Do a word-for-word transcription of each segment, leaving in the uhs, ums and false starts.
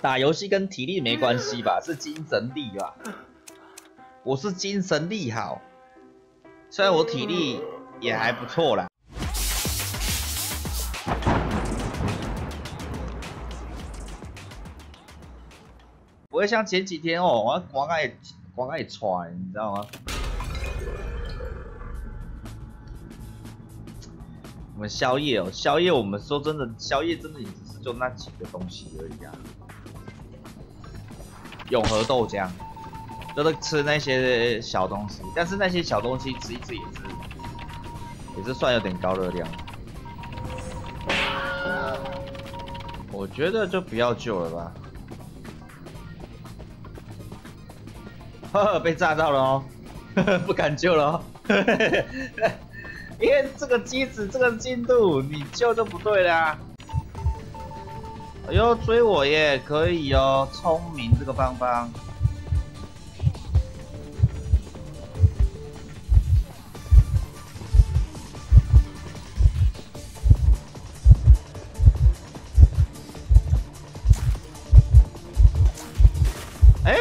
打游戏跟体力没关系吧？是精神力吧？我是精神力好，虽然我体力也还不错啦。不会像前几天哦，我光爱光爱喘，你知道吗？我们宵夜哦，宵夜我们说真的，宵夜真的也只是就那几个东西而已啊。永和豆浆，就是吃那些小东西，但是那些小东西吃一次也是也是算有点高热量。我觉得就不要救了吧。呵呵，被炸到了哦，呵呵，不敢救了哦。因为这个机子这个进度，你救就不对啦。哎呦，追我耶，可以哦，聪明这个邦邦。哎。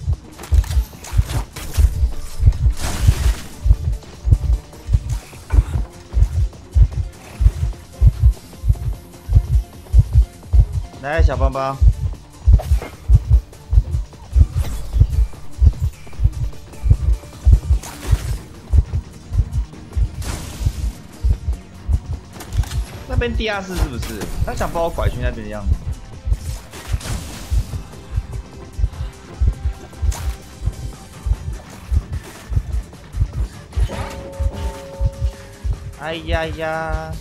来，小邦邦，那边地下室是不是？他想把我拐去那边的样子。哎呀呀！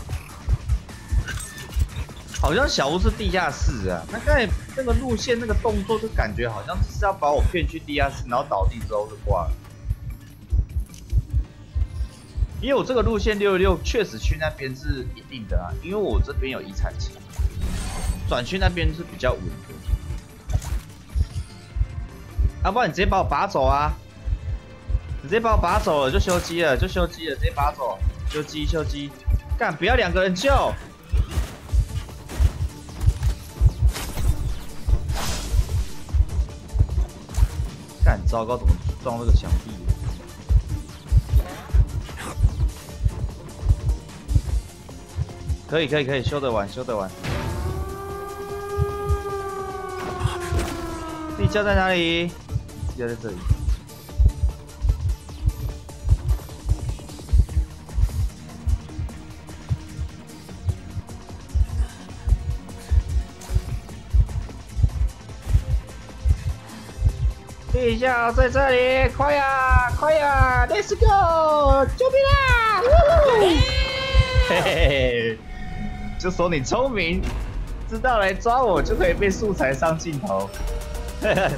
好像小屋是地下室啊，他刚才那个路线那个动作就感觉好像是要把我骗去地下室，然后倒地之后就挂了。因为我这个路线六十六确实去那边是一定的啊，因为我这边有遗产期，转去那边是比较稳的。要不然你直接把我拔走啊！你直接把我拔走了就休机了，就休机了，直接拔走，休机休机，干不要两个人救！干糟糕，怎么撞那个墙壁？可以可以可以，修得完修得完。地窖在哪里？地窖在这里。地窖在这里，快呀快呀 ，Let's go， 救命啊！嘿嘿嘿，就说你聪明，知道来抓我就可以被素材上镜头。嘿嘿。